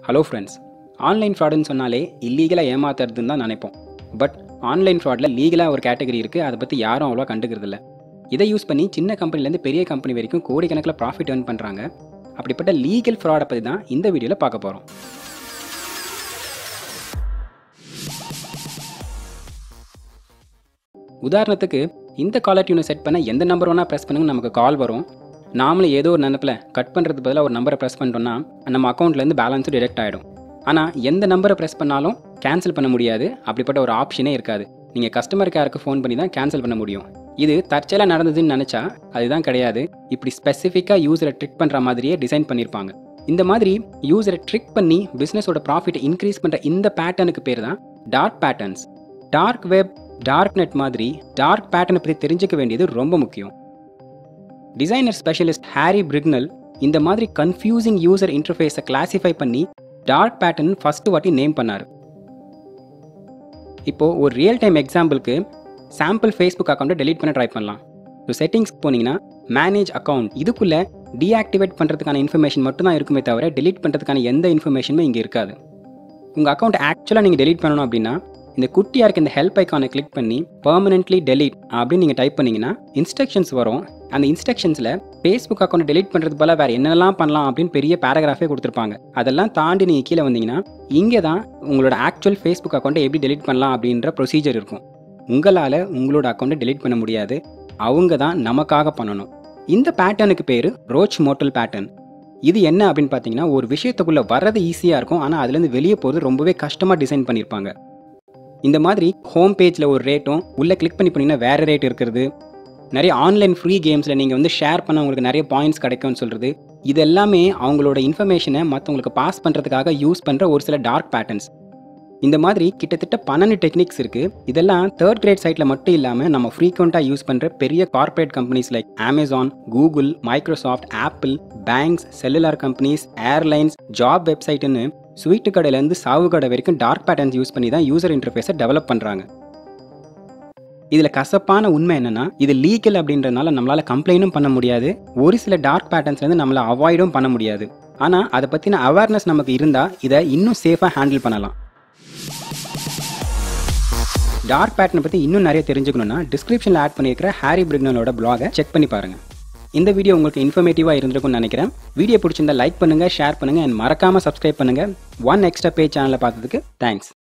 Hello friends, online ஃப்ராடுன்னு சொன்னாலே இல்லீகலாக ஏமாத்துறதுன்னு தான் நினைப்போம். பட் ஆன்லைன் ஃப்ராடில் லீகலாக ஒரு கேட்டகரி இருக்குது. அதை பற்றி யாரும் அவ்வளோ கண்டுக்கிறதில்ல. இதை யூஸ் பண்ணி சின்ன கம்பெனிலேருந்து பெரிய கம்பெனி வரைக்கும் கோடிக்கணக்கில் ப்ராஃபிட் ஏர்ன் பண்ணுறாங்க. அப்படிப்பட்ட லீகல் ஃப்ராடை பற்றி தான் இந்த வீடியோவில் பார்க்க போகிறோம். உதாரணத்துக்கு இந்த காலர் டியூனை செட் பண்ண எந்த நம்பர் வேணால் ப்ரெஸ் பண்ணுங்க, நமக்கு கால் வரும். நாமளும் ஏதோ ஒரு நினைப்பில் கட் பண்ணுறது பதிலாக ஒரு நம்பரை ப்ரெஸ் பண்ணிட்டோம்னா நம்ம அக்கௌண்ட்லேருந்து பேலன்ஸும் டிடெக்ட் ஆகிடும். ஆனால் எந்த நம்பரை ப்ரெஸ் பண்ணாலும் கேன்சல் பண்ண முடியாது. அப்படிப்பட்ட ஒரு ஆப்ஷனே இருக்காது. நீங்கள் கஸ்டமர் கேருக்கு ஃபோன் பண்ணி தான் கேன்சல் பண்ண முடியும். இது தற்செயலாக நடந்ததுன்னு நினச்சா அதுதான் கிடையாது. இப்படி ஸ்பெசிஃபிக்காக யூஸரை ட்ரிக் பண்ணுற மாதிரியே டிசைன் பண்ணியிருப்பாங்க. இந்த மாதிரி யூஸரை ட்ரிக் பண்ணி பிஸ்னஸோட ப்ராஃபிட்டை இன்க்ரீஸ் பண்ணுற இந்த பேட்டர்னுக்கு பேர் தான் dark patterns. Dark web, dark net மாதிரி டார்க் பேட்டர்னை பற்றி தெரிஞ்சுக்க வேண்டியது ரொம்ப முக்கியம். டிசைனர் ஸ்பெஷலிஸ்ட் ஹாரி பிரிக்னல் இந்த மாதிரி கன்ஃபியூசிங் யூசர் இன்டர்ஃபேஸை கிளாசிஃபை பண்ணி டார்க் பேட்டர்ன் ஃபர்ஸ்ட் வாட்டி நேம் பண்ணார். இப்போது ஒரு ரியல் டைம் எக்ஸாம்பிளுக்கு சாம்பிள் ஃபேஸ்புக் அக்கௌண்ட்டை டெலீட் பண்ண ட்ரை பண்ணலாம். ஸோ செட்டிங்ஸ் போனீங்கன்னா மேனேஜ் அக்கௌண்ட், இதுக்குள்ளே டீஆக்டிவேட் பண்ணுறதுக்கான இன்ஃபர்மேஷன் மட்டும் தான் இருக்குமே தவிர டெலீட் பண்ணுறதுக்கான எந்த இன்ஃபர்மேஷனுமே இங்கே இருக்காது. உங்கள் அக்கௌண்ட் ஆக்சுவலாக நீங்கள் டெலீட் பண்ணணும் அப்படின்னா இந்த குட்டியாக இருக்க இந்த ஹெல்ப் ஐக்கானை கிளிக் பண்ணி பெர்மனென்ட்லி டெலீட் அப்படின்னு நீங்கள் டைப் பண்ணிங்கன்னா இன்ஸ்ட்ரக்ஷன்ஸ் வரும். அந்த இன்ஸ்ட்ரக்ஷன்ஸில் ஃபேஸ்புக் அக்கௌண்ட் டெலீட் பண்ணுறது போல வேறு என்னெல்லாம் பண்ணலாம் அப்படின்னு பெரிய பேராகிராஃபே கொடுத்துருப்பாங்க. அதெல்லாம் தாண்டி நீங்கள் கீழே வந்தீங்கன்னா இங்கே தான் உங்களோட ஆக்சுவல் ஃபேஸ்புக் அக்கௌண்ட்டை எப்படி டெலீட் பண்ணலாம் அப்படின்ற ப்ரொசீஜர் இருக்கும். உங்களால் உங்களோட அக்கௌண்ட்டை டெலீட் பண்ண முடியாது. அவங்க தான் நமக்காக பண்ணணும். இந்த பேட்டர்னுக்கு பேர் ரோச் மோட்டல் பேட்டர்ன். இது என்ன அப்படின்னு பார்த்தீங்கன்னா, ஒரு விஷயத்துக்குள்ளே வர்றது ஈஸியாக இருக்கும், ஆனால் அதுலேருந்து வெளியே போகிறது ரொம்பவே கஷ்டமாக டிசைன் பண்ணியிருப்பாங்க. இந்த மாதிரி ஹோம் பேஜில் ஒரு ரேட்டும் உள்ளே கிளிக் பண்ணிங்கன்னா வேறு ரேட் இருக்கிறது, நிறைய ஆன்லைன் ஃப்ரீ கேம்ஸில் நீங்கள் ஷேர் பண்ண உங்களுக்கு நிறைய பாயிண்ட்ஸ் கிடைக்கும்னு சொல்கிறது, இது எல்லாமே அவங்களோட இன்ஃபர்மேஷனை மற்றவங்களுக்கு பாஸ் பண்ணுறதுக்காக யூஸ் பண்ணுற ஒரு சில டார்க் பேட்டர்ன்ஸ். இந்த மாதிரி கிட்டத்தட்ட 12 டெக்னிக்ஸ் இருக்குது. இதெல்லாம் தேர்ட் கிரேட் சைட்டில் மட்டும் இல்லாமல் நம்ம ஃப்ரீக்வெண்ட்டாக யூஸ் பண்ணுற பெரிய corporate companies like Amazon, Google, Microsoft, Apple, banks, cellular companies, airlines, job வெப்சைட்டுன்னு ஸ்வீட்டு கடையிலேருந்து சாவு கடை வரைக்கும் டார்க் பேட்டர்ன்ஸ் யூஸ் பண்ணி தான் யூசர் இன்டர்ஃபேஸை டெவலப் பண்ணுறாங்க. இதில் கசப்பான உண்மை என்னென்னா, இது லீகல் அப்படின்றதுனால நம்மளால் கம்ப்ளைண்ட்டும் பண்ண முடியாது. ஒரு சில டார்க் பேட்டர்ன்ஸ்லேருந்து நம்மளை அவாய்டும் பண்ண முடியாது. ஆனால் அதை பற்றின அவேர்னஸ் நமக்கு இருந்தால் இதை இன்னும் சேஃபாக ஹேண்டில் பண்ணலாம். டார்க் பேட்டர்னை பற்றி இன்னும் நிறைய தெரிஞ்சுக்கணுன்னா டிஸ்கிரிப்ஷனில் ஆட் பண்ணியிருக்கிற ஹாரி பிரிக்னலோட பிளாகை செக் பண்ணி பாருங்கள். இந்த வீடியோ உங்களுக்கு இன்ஃபர்மேட்டிவாக இருந்திருக்கும்னு நினைக்கிறேன். வீடியோ பிடிச்சிருந்தா லைக் பண்ணுங்கள், ஷேர் பண்ணுங்கள், அண்ட் மறக்காமல் சப்ஸ்கிரைப் பண்ணுங்கள். ஒன் எக்ஸ்ட்ரா பேஜ் சேனலை பார்த்ததுக்கு தேங்க்ஸ்.